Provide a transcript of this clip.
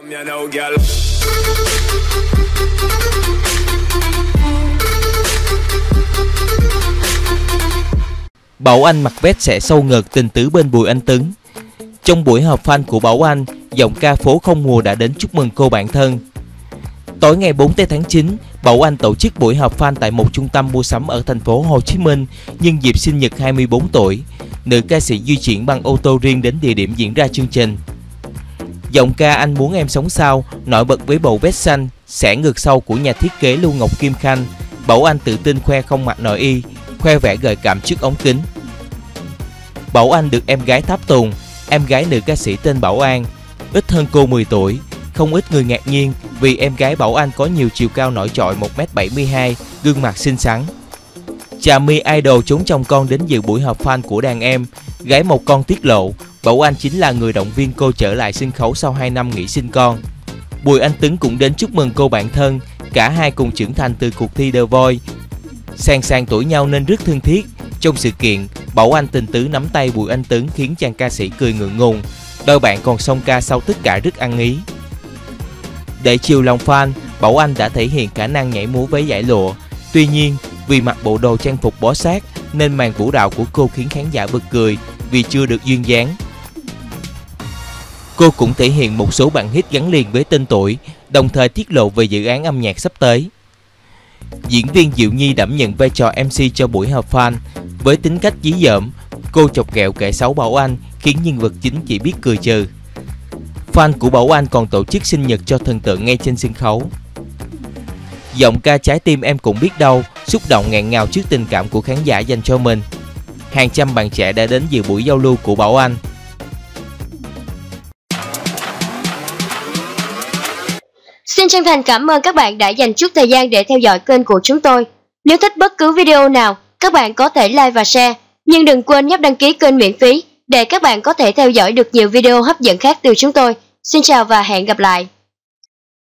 Bảo Anh mặc vest xẻ sâu ngực tình tứ bên Bùi Anh Tuấn. Trong buổi họp fan của Bảo Anh, giọng ca Phố Không Mùa đã đến chúc mừng cô bạn thân. Tối ngày 4 tháng 9, Bảo Anh tổ chức buổi họp fan tại một trung tâm mua sắm ở thành phố Hồ Chí Minh nhân dịp sinh nhật 24 tuổi. Nữ ca sĩ di chuyển bằng ô tô riêng đến địa điểm diễn ra chương trình. Giọng ca Anh Muốn Em Sống Sao nổi bật với bộ vest xanh, xẻ ngực sâu của nhà thiết kế Lưu Ngọc Kim Khanh. Bảo Anh tự tin khoe không mặc nội y, khoe vẻ gợi cảm trước ống kính. Bảo Anh được em gái tháp tùng, em gái nữ ca sĩ tên Bảo An, ít hơn cô 10 tuổi. Không ít người ngạc nhiên vì em gái Bảo Anh có nhiều chiều cao nổi trội 1m72, gương mặt xinh xắn. Trà My Idol trốn chồng con đến dự buổi họp fan của đàn em. Gái một con tiết lộ, Bảo Anh chính là người động viên cô trở lại sân khấu sau 2 năm nghỉ sinh con. Bùi Anh Tuấn cũng đến chúc mừng cô bạn thân, cả hai cùng trưởng thành từ cuộc thi The Voice. Sàng tuổi nhau nên rất thân thiết. Trong sự kiện, Bảo Anh tình tứ nắm tay Bùi Anh Tuấn khiến chàng ca sĩ cười ngượng ngùng. Đôi bạn còn song ca sau tất cả rất ăn ý. Để chiều lòng fan, Bảo Anh đã thể hiện khả năng nhảy múa với dải lụa. Tuy nhiên, vì mặc bộ đồ trang phục bó sát nên màn vũ đạo của cô khiến khán giả bật cười vì chưa được duyên dáng. Cô cũng thể hiện một số bản hit gắn liền với tên tuổi, đồng thời tiết lộ về dự án âm nhạc sắp tới. Diễn viên Diệu Nhi đảm nhận vai trò MC cho buổi họp fan. Với tính cách dí dỏm, cô chọc ghẹo kể xấu Bảo Anh khiến nhân vật chính chỉ biết cười trừ. Fan của Bảo Anh còn tổ chức sinh nhật cho thần tượng ngay trên sân khấu. Giọng ca Trái Tim Em Cũng Biết Đâu xúc động nghẹn ngào trước tình cảm của khán giả dành cho mình. Hàng trăm bạn trẻ đã đến dự buổi giao lưu của Bảo Anh. Xin chân thành cảm ơn các bạn đã dành chút thời gian để theo dõi kênh của chúng tôi. Nếu thích bất cứ video nào, các bạn có thể like và share. Nhưng đừng quên nhấp đăng ký kênh miễn phí để các bạn có thể theo dõi được nhiều video hấp dẫn khác từ chúng tôi. Xin chào và hẹn gặp lại.